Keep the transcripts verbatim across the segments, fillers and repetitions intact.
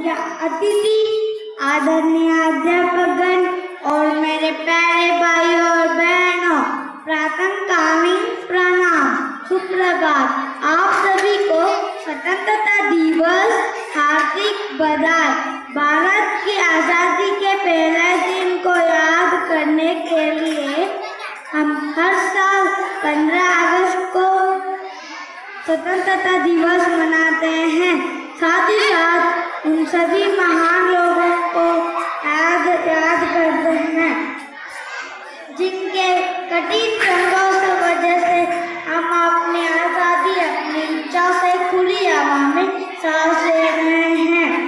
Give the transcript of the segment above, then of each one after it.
मुख्य अतिथि, आदरणीय अध्यापकगण और मेरे प्यारे भाइयों और बहनों, प्रातःकालीन प्रणाम, सुप्रभात। आप सभी को स्वतंत्रता दिवस हार्दिक बधाई। भारत की आज़ादी के पहले दिन को याद करने के लिए हम हर साल पंद्रह अगस्त को स्वतंत्रता दिवस मनाते हैं। साथ ही साथ उन सभी महान लोगों को याद याद करते हैं जिनके कठिन संघर्ष की वजह से हम अपनी आज़ादी अपनी इच्छा से खुली हवा में सांस ले रहे हैं।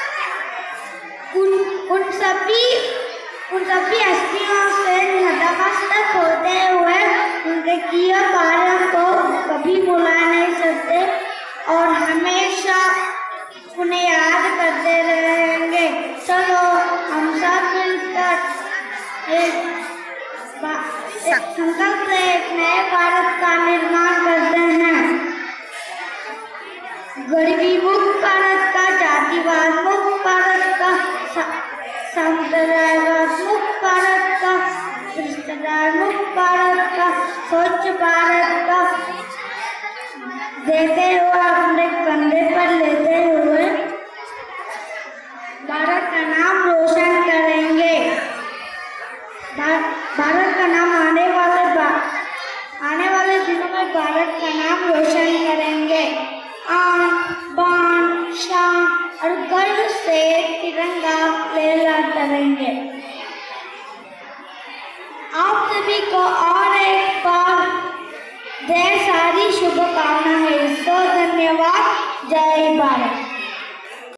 उन उन सभी उन सभी हस्तियों से नतमस्तक होते हुए उनके किए कार्यों को कभी भुला नहीं सकते और हमेशा उन्हें याद करते रहेंगे। चलो हम सब मिलकर एक संकल्प से एक नए भारत का निर्माण करते हैं। गरीबी मुक्त भारत का, जातिवाद मुक्त भारत का, सांप्रदायिकवाद मुक्त भारत का, भ्रष्टाचार मुक्त भारत का, स्वच्छ भारत का देते हुए अपने कंधे पर लेते हुए भारत का नाम रोशन करेंगे। भारत का नाम आने वाले आने वाले दिनों में भारत का नाम रोशन करेंगे। आन बान शान और गर्व से तिरंगा लहराएंगे। आप सभी को और एक बार ढेर सारी शुभकामनाएं। तो धन्यवाद। जय भारत।